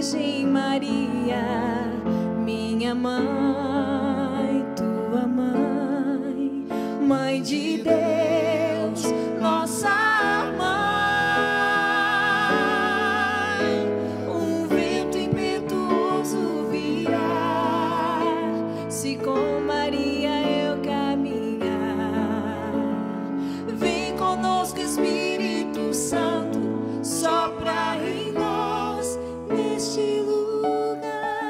Virgem Maria, minha mãe, tua mãe, Mãe de Deus, nossa mãe. Um vento impetuoso virá, se com Maria eu caminhar. Vem conosco, Espírito Santo, sopra em nós neste lugar.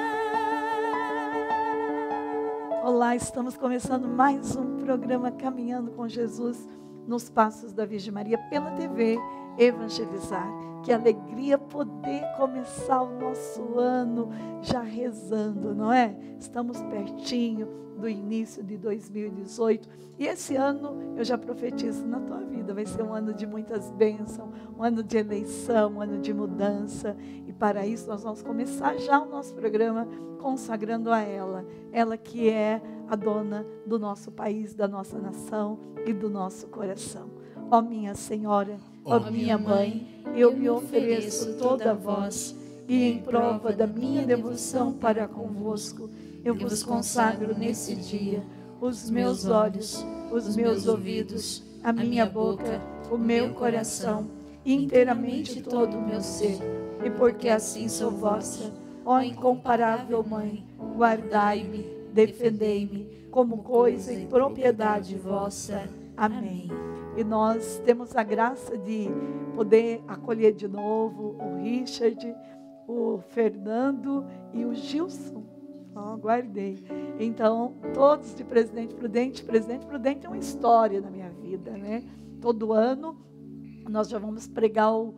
Olá, estamos começando mais um programa Caminhando com Jesus nos Passos da Virgem Maria pela TV Evangelizar. Que alegria poder começar o nosso ano já rezando, não é? Estamos pertinho do início de 2018 e esse ano eu já profetizo na tua vida, vai ser um ano de muitas bênçãos, um ano de eleição, um ano de mudança, e para isso nós vamos começar já o nosso programa consagrando a ela que é a dona do nosso país, da nossa nação e do nosso coração. Ó minha Senhora, ó minha Mãe, eu me ofereço toda a vós, e em prova da minha devoção para convosco, eu vos consagro nesse dia os meus olhos, os meus ouvidos, a minha boca, o meu coração, inteiramente todo o meu ser. E porque assim sou vossa, ó incomparável Mãe, guardai-me, defendei-me, como coisa e propriedade vossa. Amém. E nós temos a graça de poder acolher de novo o Richard, o Fernando e o Gilson. Guardei. Então, todos de Presidente Prudente. Presidente Prudente é uma história na minha vida, né? Todo ano nós já vamos pregar o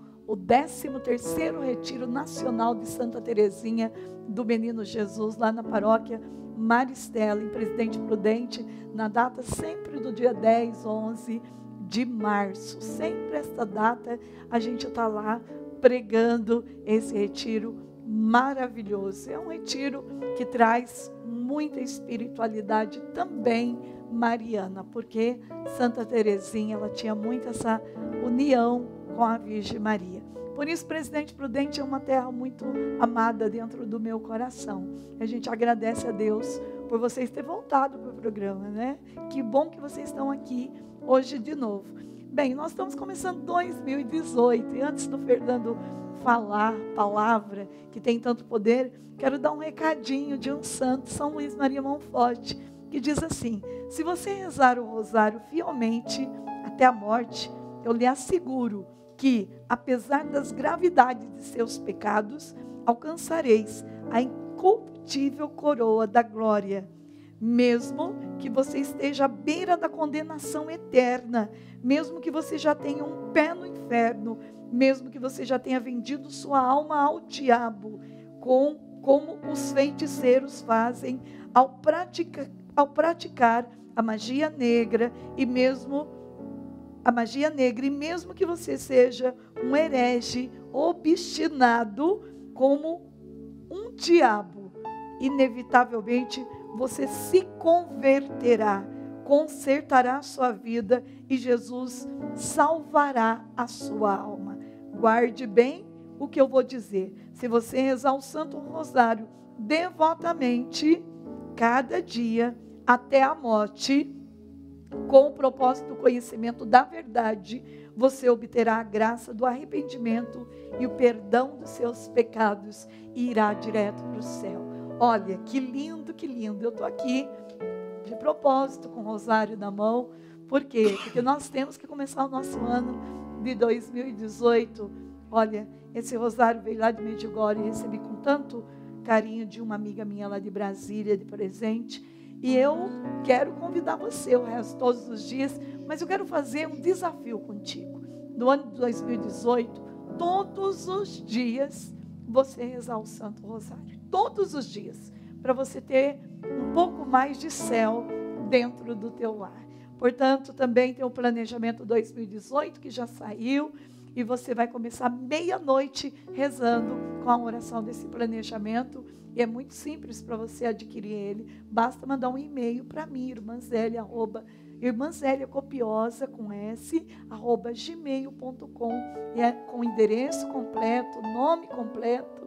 13º Retiro Nacional de Santa Teresinha do Menino Jesus, lá na paróquia Maristela, em Presidente Prudente, na data sempre do dia 10, 11 de março. Sempre esta data a gente está lá pregando esse retiro maravilhoso. É um retiro que traz muita espiritualidade também mariana, porque Santa Teresinha, ela tinha muito essa união com a Virgem Maria. Por isso, Presidente Prudente é uma terra muito amada dentro do meu coração. A gente agradece a Deus por vocês terem voltado para o programa, né? Que bom que vocês estão aqui hoje de novo. Bem, nós estamos começando 2018 e antes do Fernando falar palavra que tem tanto poder, quero dar um recadinho de um santo, São Luís Maria Monforte, que diz assim: se você rezar o rosário fielmente até a morte, eu lhe asseguro que, apesar das gravidades de seus pecados, alcançareis a incorruptível coroa da glória, mesmo que você esteja à beira da condenação eterna, mesmo que você já tenha um pé no inferno, mesmo que você já tenha vendido sua alma ao diabo, como os feiticeiros fazem ao praticar a magia negra, e mesmo que você seja um herege obstinado como um diabo, inevitavelmente você se converterá, consertará a sua vida e Jesus salvará a sua alma. Guarde bem o que eu vou dizer. Se você rezar o Santo Rosário devotamente, cada dia até a morte, com o propósito do conhecimento da verdade, você obterá a graça do arrependimento e o perdão dos seus pecados e irá direto para o céu. Olha, que lindo, que lindo. Eu estou aqui de propósito com o rosário na mão. Por quê? Porque nós temos que começar o nosso ano de 2018. Olha, esse rosário veio lá de Medjugorje e recebi com tanto carinho de uma amiga minha lá de Brasília, de presente. E eu quero convidar você, eu rezo todos os dias, mas eu quero fazer um desafio contigo. No ano de 2018, todos os dias, você rezar o Santo Rosário. Todos os dias. Para você ter um pouco mais de céu dentro do teu lar. Portanto, também tem o planejamento 2018, que já saiu. E você vai começar meia-noite rezando com a oração desse planejamento. E é muito simples para você adquirir ele. Basta mandar um e-mail para mim, irmãzélia copiosa com s, @gmail.com. E é com endereço completo, nome completo.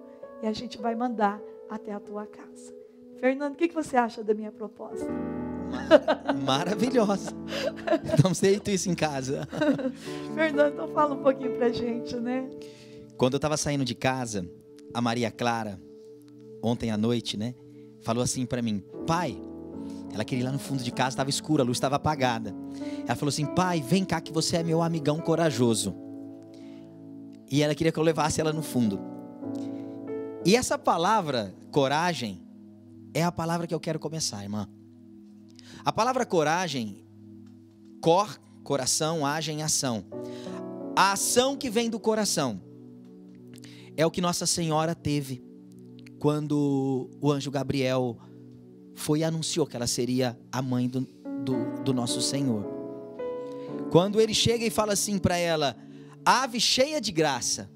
e a gente vai mandar até a tua casa. Fernando, o que você acha da minha proposta? Maravilhosa. Vamos ter isso em casa. Fernando, então fala um pouquinho pra gente, né? Quando eu estava saindo de casa, a Maria Clara, ontem à noite, né, falou assim para mim: pai, ela queria ir lá no fundo de casa, estava escuro, a luz estava apagada. Ela falou assim: pai, vem cá que você é meu amigão corajoso. E ela queria que eu levasse ela no fundo. E essa palavra, coragem, é a palavra que eu quero começar, irmã. A palavra coragem, coração, agem, ação. A ação que vem do coração é o que Nossa Senhora teve quando o anjo Gabriel foi e anunciou que ela seria a mãe do nosso Senhor. Quando ele chega e fala assim para ela: ave cheia de graça.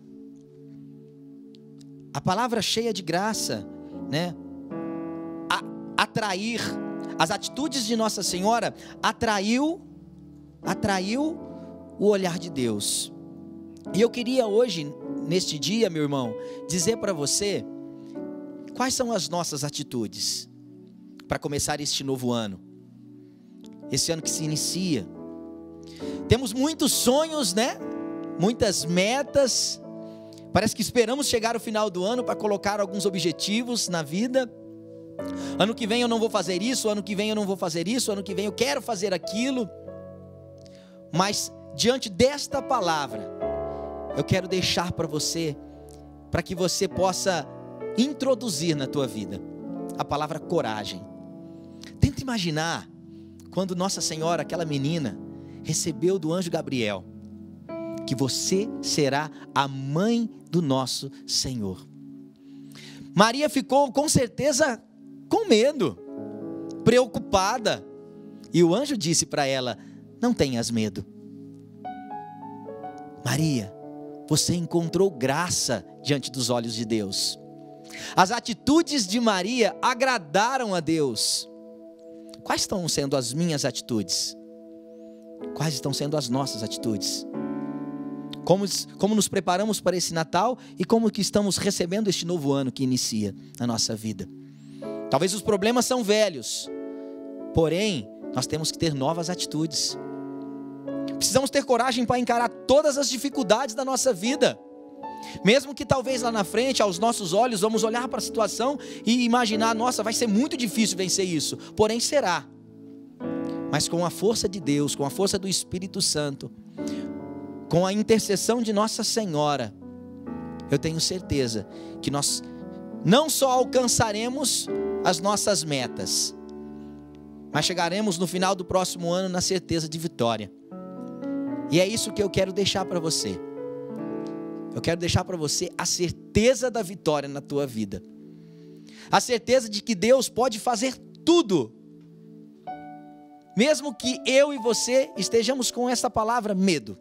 A palavra cheia de graça, né? Atrair. As atitudes de Nossa Senhora atraiu o olhar de Deus. E eu queria hoje, neste dia, meu irmão, dizer para você quais são as nossas atitudes para começar este novo ano, esse ano que se inicia. Temos muitos sonhos, né? Muitas metas. Parece que esperamos chegar ao final do ano para colocar alguns objetivos na vida. Ano que vem eu não vou fazer isso, ano que vem eu não vou fazer isso, ano que vem eu quero fazer aquilo. Mas diante desta palavra, eu quero deixar para você, para que você possa introduzir na tua vida a palavra coragem. Tenta imaginar quando Nossa Senhora, aquela menina, recebeu do anjo Gabriel que você será a mãe do nosso Senhor. Maria ficou com certeza com medo, preocupada, e o anjo disse para ela: não tenhas medo, Maria, você encontrou graça diante dos olhos de Deus. As atitudes de Maria agradaram a Deus. Quais estão sendo as minhas atitudes? Quais estão sendo as nossas atitudes? Como nos preparamos para esse Natal e como que estamos recebendo este novo ano que inicia na nossa vida? Talvez os problemas são velhos, porém, nós temos que ter novas atitudes. Precisamos ter coragem para encarar todas as dificuldades da nossa vida. Mesmo que talvez lá na frente, aos nossos olhos, vamos olhar para a situação e imaginar: nossa, vai ser muito difícil vencer isso. Porém será. Mas com a força de Deus, com a força do Espírito Santo, com a intercessão de Nossa Senhora, eu tenho certeza que nós não só alcançaremos as nossas metas, mas chegaremos no final do próximo ano na certeza de vitória. E é isso que eu quero deixar para você. Eu quero deixar para você a certeza da vitória na tua vida. A certeza de que Deus pode fazer tudo. Mesmo que eu e você estejamos com essa palavra medo.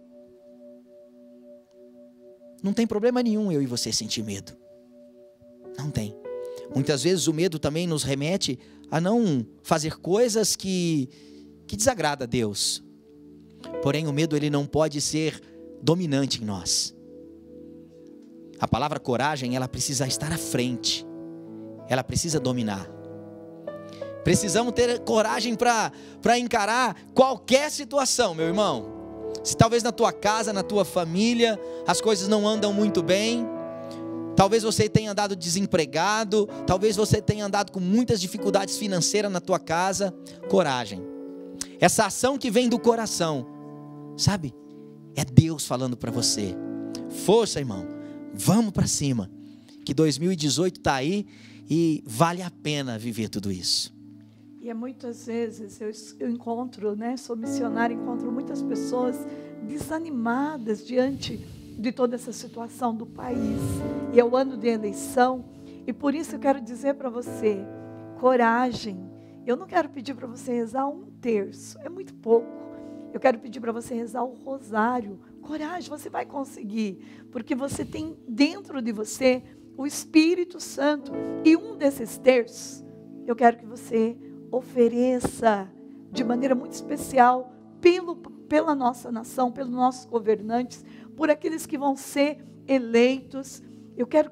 Não tem problema nenhum eu e você sentir medo. Não tem. Muitas vezes o medo também nos remete a não fazer coisas que desagradam a Deus. Porém o medo, ele não pode ser dominante em nós. A palavra coragem, ela precisa estar à frente. Ela precisa dominar. Precisamos ter coragem para encarar qualquer situação, meu irmão. Se talvez na tua casa, na tua família, as coisas não andam muito bem. Talvez você tenha andado desempregado. Talvez você tenha andado com muitas dificuldades financeiras na tua casa. Coragem. Essa ação que vem do coração, sabe? É Deus falando para você. Força, irmão. Vamos para cima. Que 2018 está aí e vale a pena viver tudo isso. E muitas vezes eu encontro, né? Sou missionária, encontro muitas pessoas desanimadas diante de toda essa situação do país. E é o ano de eleição. E por isso eu quero dizer para você, coragem. Eu não quero pedir para você rezar 1/3, é muito pouco. Eu quero pedir para você rezar o rosário. Coragem, você vai conseguir, porque você tem dentro de você o Espírito Santo. E um desses terços, eu quero que você ofereça de maneira muito especial pela nossa nação, pelos nossos governantes, por aqueles que vão ser eleitos. Eu quero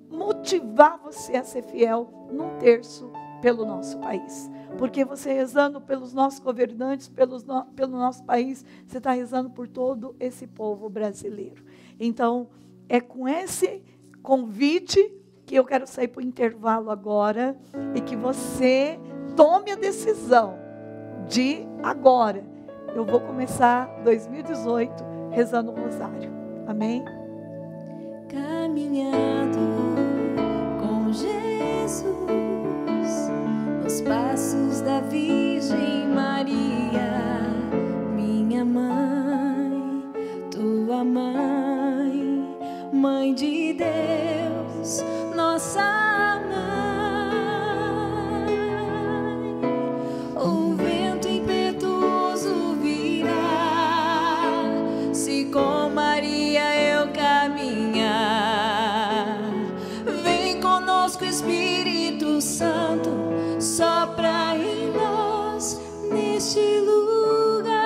motivar você a ser fiel num terço pelo nosso país. Porque você rezando pelos nossos governantes, pelo nosso país, você está rezando por todo esse povo brasileiro. Então, é com esse convite que eu quero sair para o intervalo agora e que você tome a decisão de agora. Eu vou começar 2018 rezando o rosário. Amém? Caminhando com Jesus, nos passos da Virgem Maria, minha mãe, tua mãe, mãe de Deus, nossa mãe. O vento impetuoso virá, se com Maria eu caminhar. Vem conosco, Espírito Santo, sopra em nós neste lugar.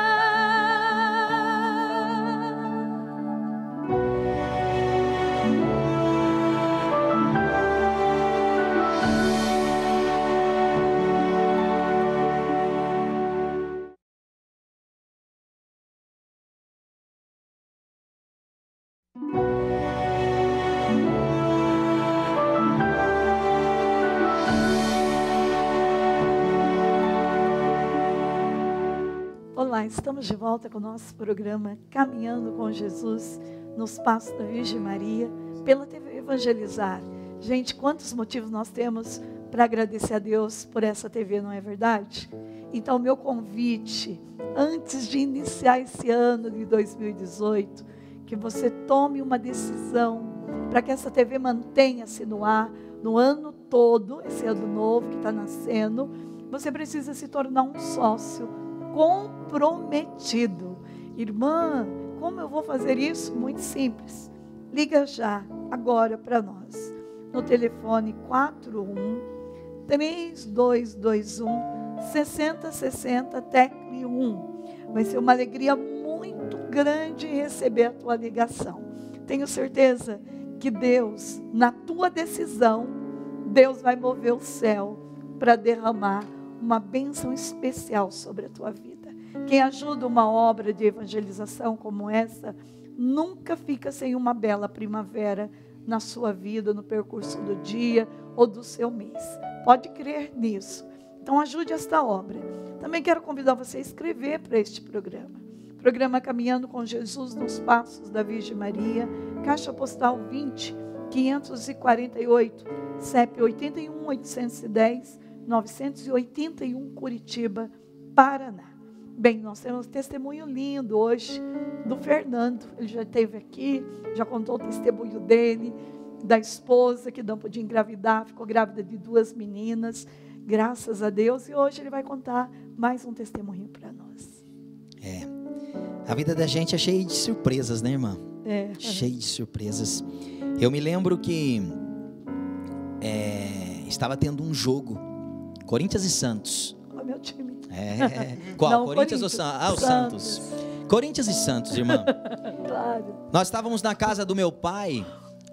Olá, estamos de volta com o nosso programa Caminhando com Jesus, nos Passos da Virgem Maria, pela TV Evangelizar. Gente, quantos motivos nós temos para agradecer a Deus por essa TV, não é verdade? Então, meu convite, antes de iniciar esse ano de 2018, que você tome uma decisão para que essa TV mantenha-se no ar, no ano todo, esse ano novo que está nascendo. Você precisa se tornar um sócio comprometido. Irmã, como eu vou fazer isso? Muito simples. Liga já, agora para nós, no telefone 41-3221-6060, tecle 1. Vai ser uma alegria muito grande receber a tua ligação. Tenho certeza que Deus, na tua decisão, Deus vai mover o céu para derramar uma bênção especial sobre a tua vida. Quem ajuda uma obra de evangelização como essa, nunca fica sem uma bela primavera na sua vida, no percurso do dia ou do seu mês. Pode crer nisso. Então ajude esta obra. Também quero convidar você a escrever para este programa. Programa Caminhando com Jesus nos Passos da Virgem Maria, Caixa Postal 20, 548, CEP 81 810 981, Curitiba, Paraná. Bem, nós temos um testemunho lindo hoje do Fernando. Ele já esteve aqui, já contou o testemunho dele, da esposa que não podia engravidar, ficou grávida de 2 meninas, graças a Deus. E hoje ele vai contar mais um testemunho para nós. A vida da gente é cheia de surpresas, né, irmã? Cheia de surpresas. Eu me lembro que estava tendo um jogo, Corinthians e Santos. Olha o meu time. Qual? Não, Corinthians ou Santos? O Santos. Corinthians e Santos, irmã. Claro. Nós estávamos na casa do meu pai,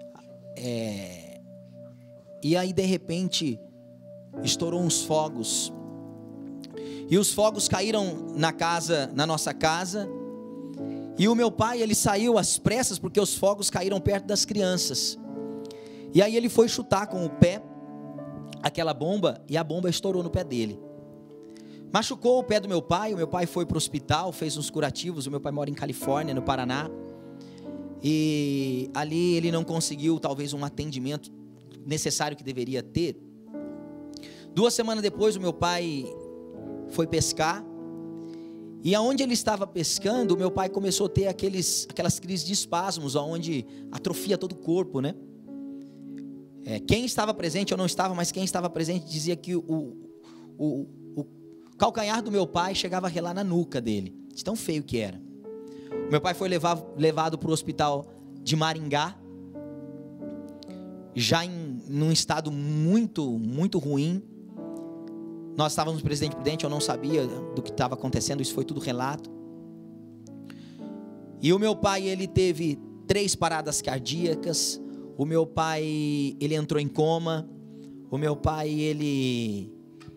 e aí de repente estourou uns fogos. E os fogos caíram na nossa casa. E o meu pai, ele saiu às pressas porque os fogos caíram perto das crianças. E aí ele foi chutar com o pé aquela bomba e a bomba estourou no pé dele. Machucou o pé do meu pai. O meu pai foi para o hospital, fez uns curativos. O meu pai mora em Califórnia, no Paraná. E ali ele não conseguiu talvez um atendimento necessário que deveria ter. 2 semanas depois o meu pai foi pescar. E aonde ele estava pescando, o meu pai começou a ter aquelas crises de espasmos, onde atrofia todo o corpo, né? Quem estava presente, eu não estava, mas quem estava presente dizia que o calcanhar do meu pai chegava a relar na nuca dele, de tão feio que era. O meu pai foi levado para o hospital de Maringá, já num estado muito, muito ruim. Nós estávamos no Presidente Prudente, eu não sabia do que estava acontecendo, isso foi tudo relato. E o meu pai, ele teve 3 paradas cardíacas, O meu pai, ele entrou em coma. O meu pai, ele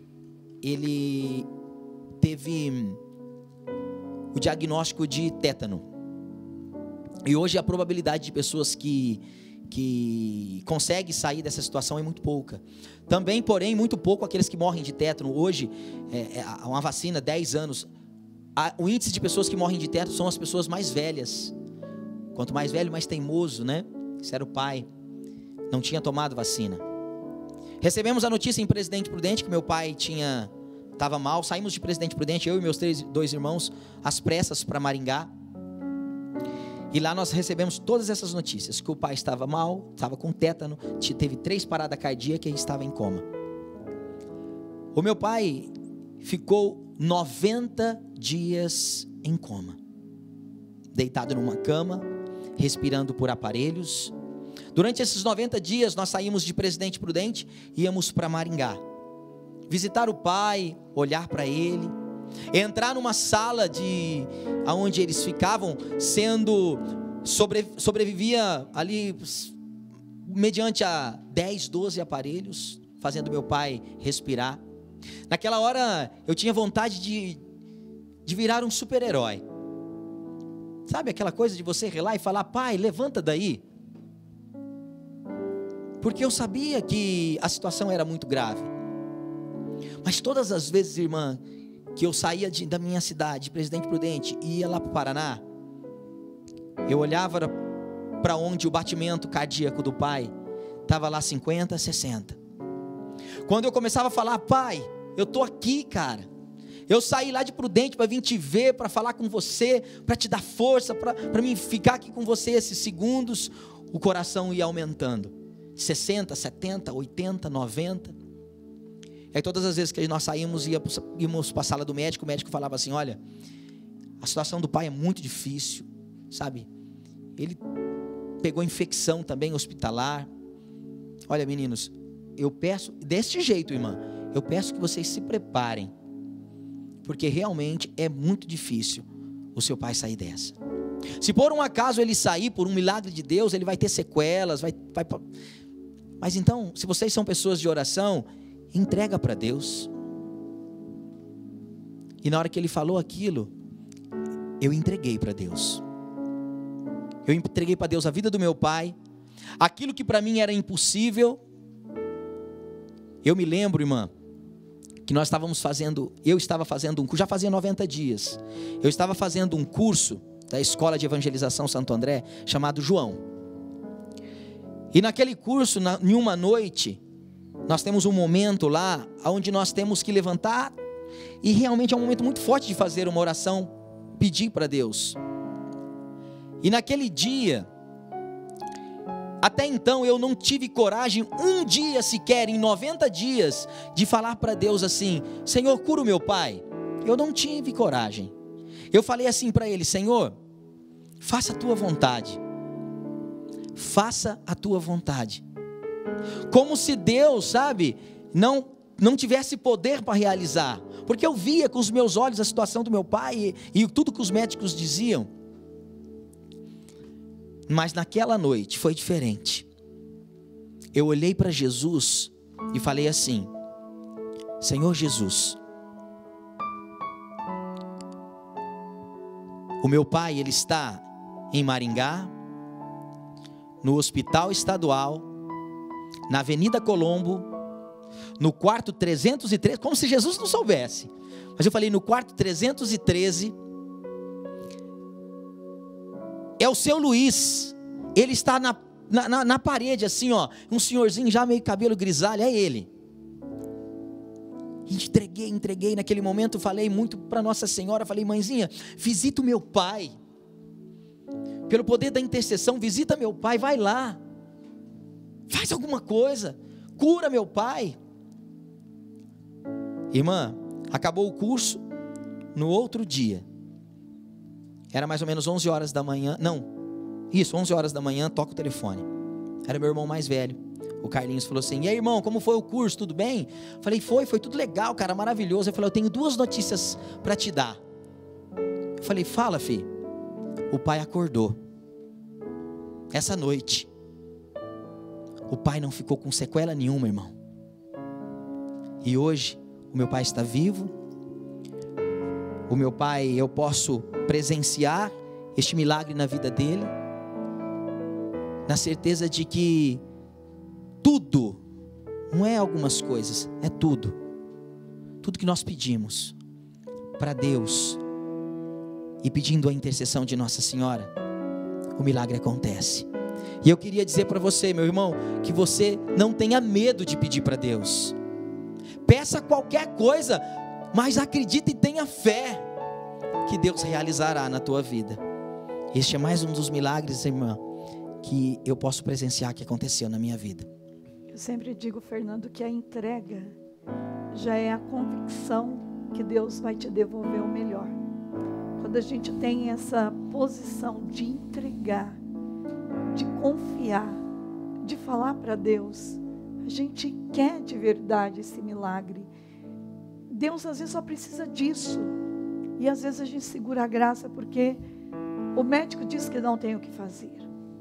teve o diagnóstico de tétano. E hoje a probabilidade de pessoas que conseguem sair dessa situação é muito pouca. Também, porém, muito pouco aqueles que morrem de tétano. Hoje, uma vacina, 10 anos. O índice de pessoas que morrem de tétano são as pessoas mais velhas. Quanto mais velho, mais teimoso, né? Esse era o pai. Não tinha tomado vacina. Recebemos a notícia em Presidente Prudente que meu pai estava mal. Saímos de Presidente Prudente, eu e meus 2 irmãos, às pressas para Maringá. E lá nós recebemos todas essas notícias, que o pai estava mal, estava com tétano, teve 3 paradas cardíacas e estava em coma. O meu pai ficou 90 dias em coma, deitado numa cama, respirando por aparelhos. Durante esses 90 dias nós saímos de Presidente Prudente e íamos para Maringá, visitar o pai, olhar para ele, entrar numa sala onde eles ficavam, sobrevivia ali mediante a 10, 12 aparelhos, fazendo meu pai respirar. Naquela hora eu tinha vontade de virar um super-herói. Sabe aquela coisa de você ir lá e falar: pai, levanta daí. Porque eu sabia que a situação era muito grave. Mas todas as vezes, irmã, que eu saía da minha cidade, Presidente Prudente, e ia lá para o Paraná, eu olhava para onde o batimento cardíaco do pai estava lá 50, 60. Quando eu começava a falar: pai, eu estou aqui, cara, eu saí lá de Prudente para vir te ver, para falar com você, para te dar força, para mim ficar aqui com você esses segundos, o coração ia aumentando, 60, 70, 80, 90. Aí todas as vezes que nós saímos, íamos para a sala do médico, o médico falava assim: olha, a situação do pai é muito difícil, sabe? Ele pegou infecção também hospitalar. Olha, meninos, eu peço, deste jeito, irmã, eu peço que vocês se preparem, porque realmente é muito difícil o seu pai sair dessa. Se por um acaso ele sair, por um milagre de Deus, ele vai ter sequelas, mas então, se vocês são pessoas de oração, entrega para Deus. E na hora que ele falou aquilo, eu entreguei para Deus. Eu entreguei para Deus a vida do meu pai, aquilo que para mim era impossível. Eu me lembro, irmã, que eu estava fazendo um curso, já fazia 90 dias, eu estava fazendo um curso da Escola de Evangelização Santo André, chamado João. E naquele curso, em uma noite, nós temos um momento lá, onde nós temos que levantar, e realmente é um momento muito forte de fazer uma oração, pedir para Deus. E naquele dia, até então eu não tive coragem, um dia sequer, em 90 dias, de falar para Deus assim: Senhor, cura o meu pai. Eu não tive coragem. Eu falei assim para ele: Senhor, faça a tua vontade. Faça a tua vontade. Como se Deus, sabe, não tivesse poder para realizar. Porque eu via com os meus olhos a situação do meu pai e tudo que os médicos diziam. Mas naquela noite foi diferente. Eu olhei para Jesus e falei assim: Senhor Jesus, o meu pai, ele está em Maringá, no Hospital Estadual, na Avenida Colombo, no quarto 313, como se Jesus não soubesse. Mas eu falei: no quarto 313, é o seu Luiz, ele está na parede assim, ó, um senhorzinho já meio cabelo grisalho, é ele. Entreguei naquele momento, falei muito para Nossa Senhora, falei: mãezinha, visita o meu pai, pelo poder da intercessão, visita meu pai, vai lá, faz alguma coisa, cura meu pai. Irmã, acabou o curso, no outro dia, era mais ou menos 11 horas da manhã, 11 horas da manhã, toca o telefone, era meu irmão mais velho, o Carlinhos, falou assim: e aí, irmão, como foi o curso, tudo bem? Falei: foi tudo legal, cara, maravilhoso. Ele falou: eu tenho 2 notícias para te dar. Eu falei: fala, filho. O pai acordou essa noite. o pai não ficou com sequela nenhuma, irmão. E hoje, o meu pai está vivo. O meu pai, eu posso presenciar este milagre na vida dele, na certeza de que tudo, não é algumas coisas, é tudo que nós pedimos para Deus e pedindo a intercessão de Nossa Senhora, o milagre acontece. E eu queria dizer para você, meu irmão, que você não tenha medo de pedir para Deus. Peça qualquer coisa, mas acredite e tenha fé que Deus realizará na tua vida. Este é mais um dos milagres, irmã, que eu posso presenciar que aconteceu na minha vida. Eu sempre digo, Fernando, que a entrega já é a convicção que Deus vai te devolver o melhor. Quando a gente tem essa posição de entregar, de confiar, de falar para Deus, a gente quer de verdade esse milagre. Deus às vezes só precisa disso. E às vezes a gente segura a graça porque o médico diz que não tem o que fazer.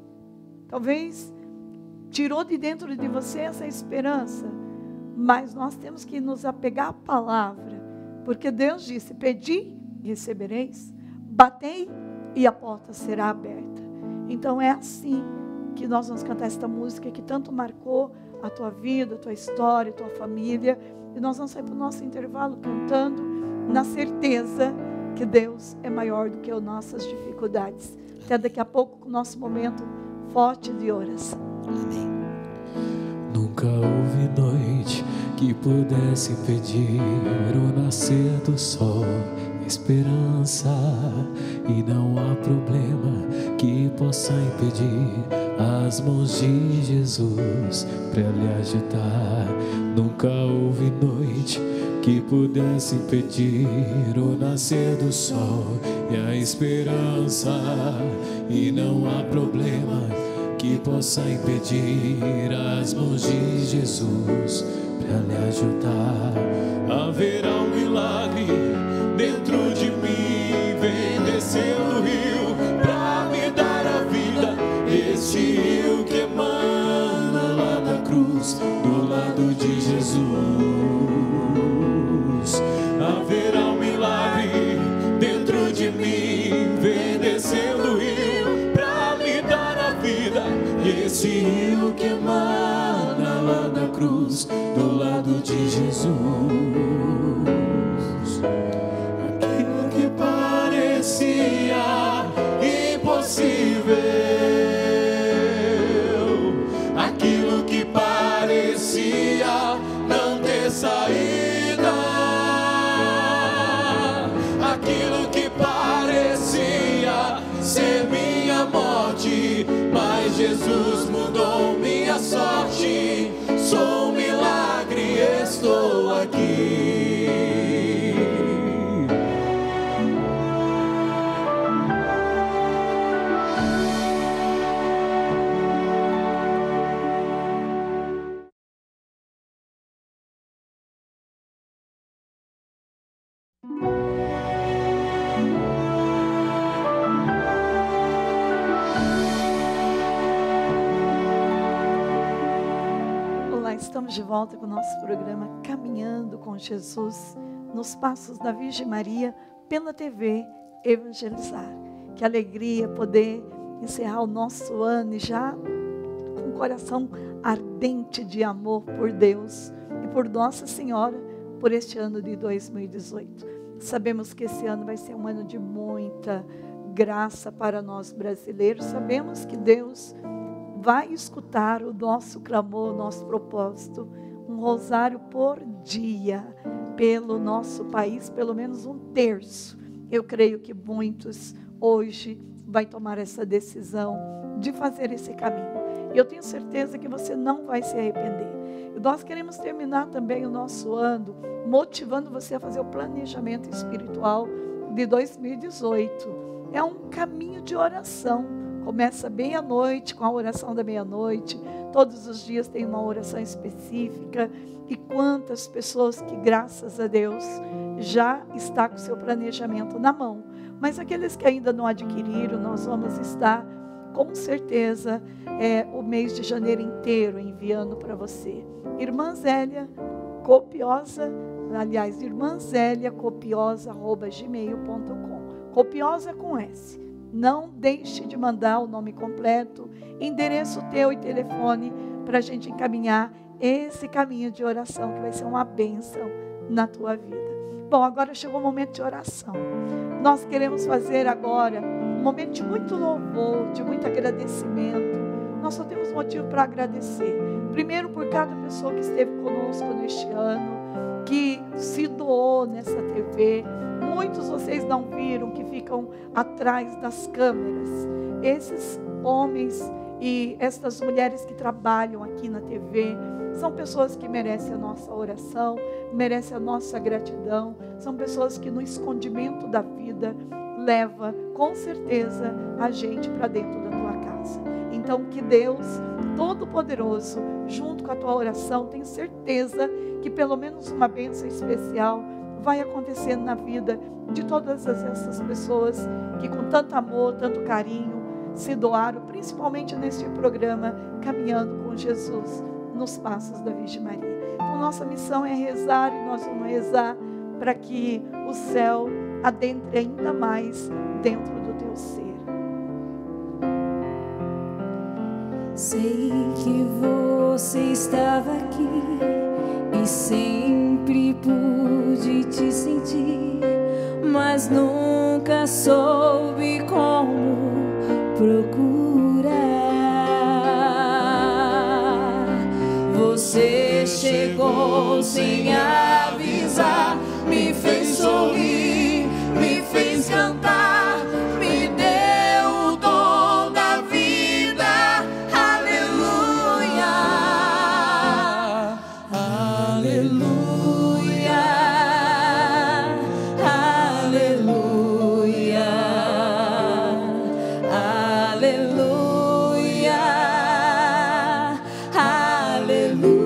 Talvez tirou de dentro de você essa esperança, mas nós temos que nos apegar à palavra, porque Deus disse: pedi e recebereis, batei e a porta será aberta. Então é assim que nós vamos cantar esta música que tanto marcou a tua vida, a tua história, a tua família, e nós vamos sair para o nosso intervalo cantando, na certeza que Deus é maior do que as nossas dificuldades. Até daqui a pouco, com o nosso momento forte de oração. Amém. Nunca houve noite que pudesse impedir o nascer do sol, esperança, e não há problema que possa impedir as mãos de Jesus para lhe ajudar. Nunca houve noite que pudesse impedir o nascer do sol e a esperança, e não há problema que possa impedir as mãos de Jesus para lhe ajudar. Haverá um milagre dentro de mim, vem descendo o rio para me dar a vida. Este rio que emana lá da cruz, do lado de Jesus. Haverá um milagre dentro de mim, vem descendo o rio para me dar a vida. Esse rio que emana lá da cruz, do lado de Jesus. Aquilo que parecia impossível, aquilo que parecia não ter saída, aquilo que parecia ser minha morte, mas Jesus mudou minha sorte. Sou um milagre, estou aqui. Estamos de volta com o nosso programa Caminhando com Jesus, nos passos da Virgem Maria, pela TV Evangelizar. Que alegria poder encerrar o nosso ano e já com o coração ardente de amor por Deus e por Nossa Senhora, por este ano de 2018. Sabemos que esse ano vai ser um ano de muita graça para nós brasileiros. Sabemos que Deus vai escutar o nosso clamor, o nosso propósito, um rosário por dia, pelo nosso país, pelo menos 1/3. Eu creio que muitos hoje vai tomar essa decisão de fazer esse caminho. E eu tenho certeza que você não vai se arrepender. E nós queremos terminar também o nosso ano motivando você a fazer o planejamento espiritual de 2018. É um caminho de oração. Começa meia-noite, com a oração da meia-noite. Todos os dias tem uma oração específica. E quantas pessoas que, graças a Deus, já está com o seu planejamento na mão. Mas aqueles que ainda não adquiriram, nós vamos estar com certeza, o mês de janeiro inteiro enviando para você. Irmã Zélia Copiosa, irmãzeliacopiosa@gmail.com. Copiosa com S. Não deixe de mandar o nome completo, endereço teu e telefone para a gente encaminhar esse caminho de oração que vai ser uma bênção na tua vida. Bom, agora chegou o momento de oração. Nós queremos fazer agora um momento de muito louvor, de muito agradecimento. Nós só temos motivo para agradecer. Primeiro por cada pessoa que esteve conosco neste ano, que se doou nessa TV. Muitos vocês não viram, que ficam atrás das câmeras. Esses homens e estas mulheres que trabalham aqui na TV, são pessoas que merecem a nossa oração, merecem a nossa gratidão. São pessoas que no escondimento da vida leva com certeza a gente para dentro da tua casa. Então que Deus Todo-Poderoso, junto com a tua oração, tenho certeza que pelo menos uma bênção especial vai acontecendo na vida de todas essas pessoas que com tanto amor, tanto carinho se doaram, principalmente neste programa Caminhando com Jesus, nos passos da Virgem Maria. Então nossa missão é rezar, e nós vamos rezar para que o céu adentre ainda mais dentro do teu ser. Sei que você estava aqui e sempre pude te sentir, mas nunca soube como procurar. Você chegou sem avisar, me fez sorrir, me fez cantar, me deu o dom da vida. Aleluia, aleluia, aleluia, aleluia, aleluia.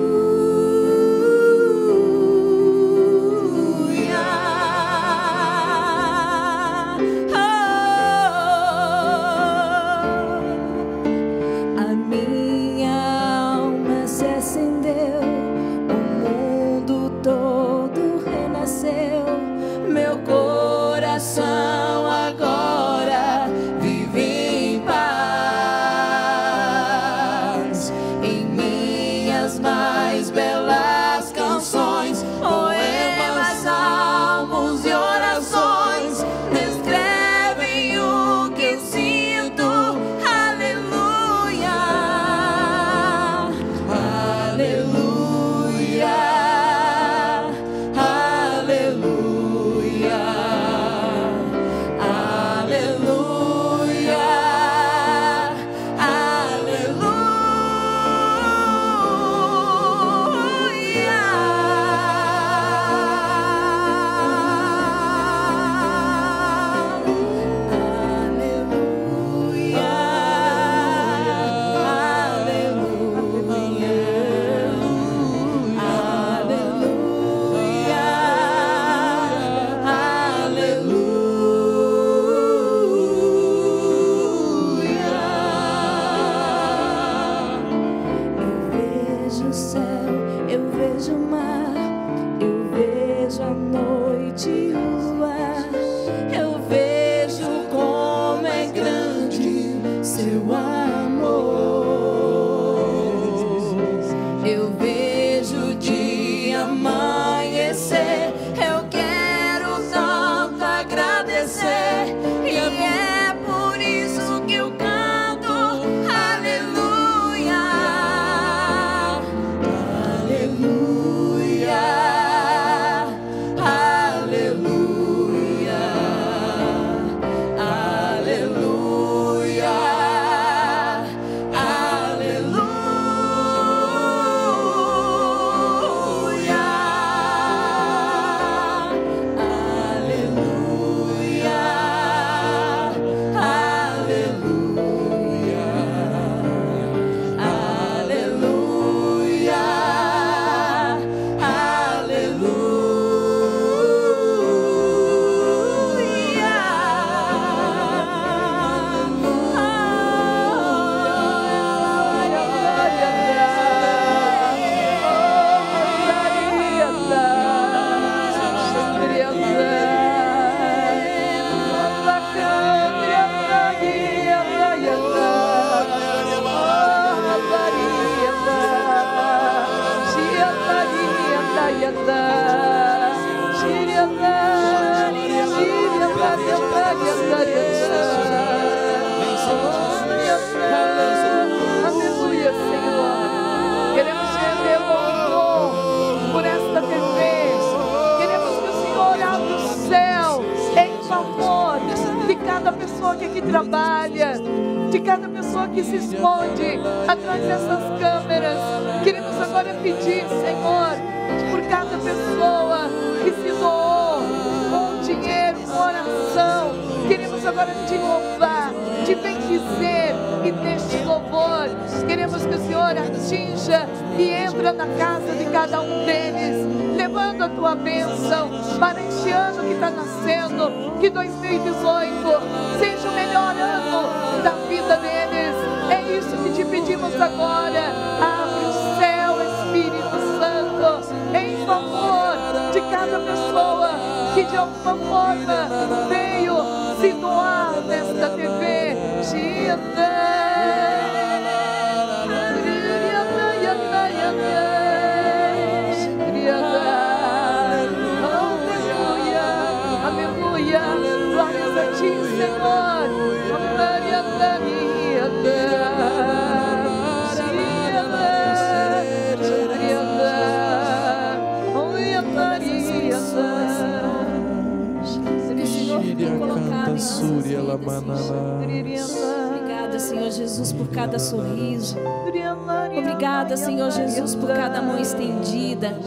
Aleluia, aleluia. Aleluia, Senhor. Queremos render louvor por esta TV. Queremos que o Senhor abra o céu em favor de cada pessoa que aqui trabalha, de cada pessoa que se esconde atrás dessas câmeras. Queremos agora pedir, Senhor, por cada pessoa que se doou com dinheiro, com oração. Queremos agora te louvar, te bendizer e neste louvor queremos que o Senhor atinja e entra na casa de cada um deles, levando a tua bênção para este ano que está nascendo. Que 2018 seja o melhor ano da vida deles. É isso que te pedimos agora. Abre o céu, Espírito Santo, em favor de cada pessoa que de alguma forma veio se doar nesta TV. Aleluia, glórias a ti, Senhor. Obrigada, Senhor Jesus, por cada sorriso. Obrigada, Senhor Jesus, por cada mão estendida.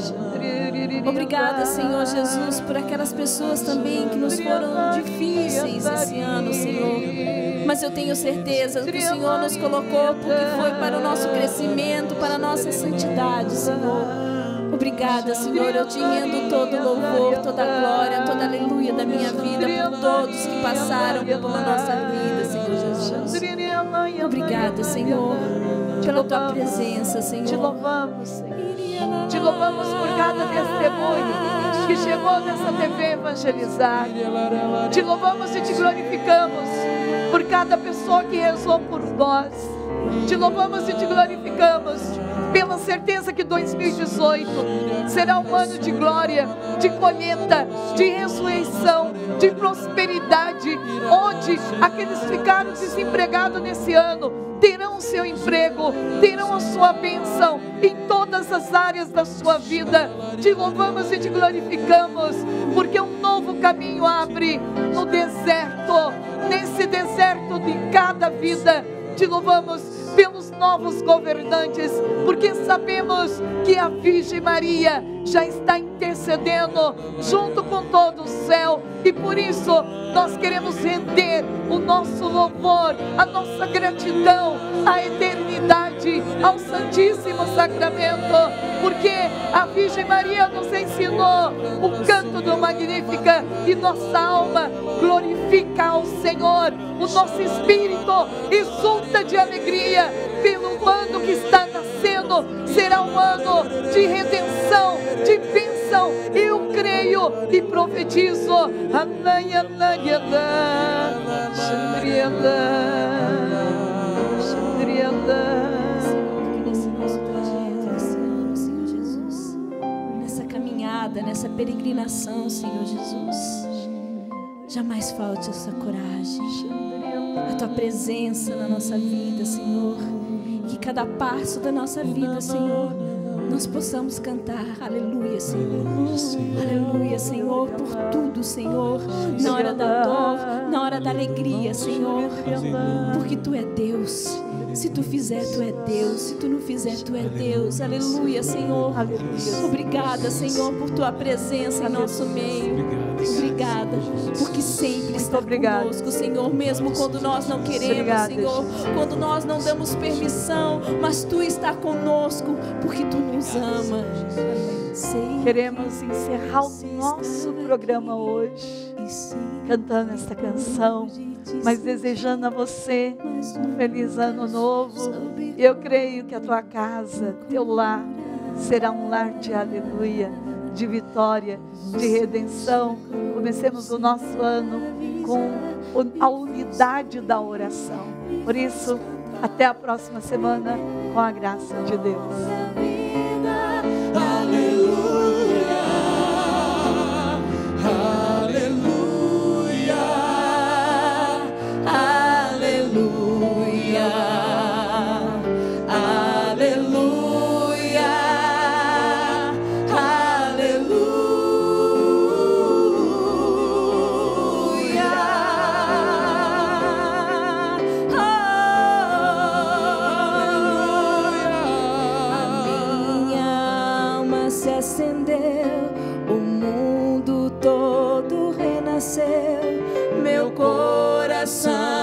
Obrigada, Senhor Jesus, por aquelas pessoas também que nos foram difíceis esse ano, Senhor. Mas eu tenho certeza que o Senhor nos colocou porque foi para o nosso crescimento, para a nossa santidade, Senhor. Obrigada, Senhor, eu te rendo todo o louvor, toda a glória, toda a aleluia da minha vida por todos que passaram pela nossa vida, Senhor Jesus. Obrigada, Senhor, pela tua presença, Senhor. Te louvamos, Senhor. Te louvamos por cada testemunho que chegou nessa TV Evangelizar. Te louvamos e te glorificamos por cada pessoa que rezou por nós. Te louvamos e te glorificamos pela certeza que 2018 será um ano de glória, de colheita, de ressurreição, de prosperidade, onde aqueles que ficaram desempregados nesse ano terão o seu emprego, terão a sua bênção em todas as áreas da sua vida. Te louvamos e te glorificamos, porque um novo caminho abre no deserto, nesse deserto de cada vida. Te louvamos pelos novos governantes, porque sabemos que a Virgem Maria já está intercedendo junto com todo o céu, e por isso nós queremos render o nosso louvor, a nossa gratidão à eternidade, ao Santíssimo Sacramento, porque a Virgem Maria nos ensinou o canto do Magnífica e nossa alma glorifica ao Senhor, o nosso espírito exulta de alegria pelo ano que está nascendo. Será um ano de redenção, de bênção. Eu creio e profetizo. Nessa caminhada, nessa peregrinação, Senhor Jesus, jamais falte essa coragem, a tua presença na nossa vida, Senhor. Que cada passo da nossa vida, Senhor, nós possamos cantar aleluia, Senhor. Aleluia, Senhor, por tudo, Senhor. Na hora da dor, na hora da alegria, Senhor. Porque tu é Deus. Se tu fizer, tu é Deus. Se tu não fizer, tu é Deus. Aleluia, Senhor. Obrigada, Senhor, por tua presença em nosso meio. Obrigada, porque sempre está conosco, Senhor, mesmo quando nós não queremos, Senhor, quando nós não damos permissão, mas tu está conosco, porque tu nos ama. Queremos encerrar o nosso programa hoje cantando esta canção, mas desejando a você um feliz ano novo. Eu creio que a tua casa, teu lar, será um lar de aleluia, de vitória, de redenção. Comecemos o nosso ano com a unidade da oração. Por isso, até a próxima semana, com a graça de Deus. Aleluia, aleluia. nasceu, meu coração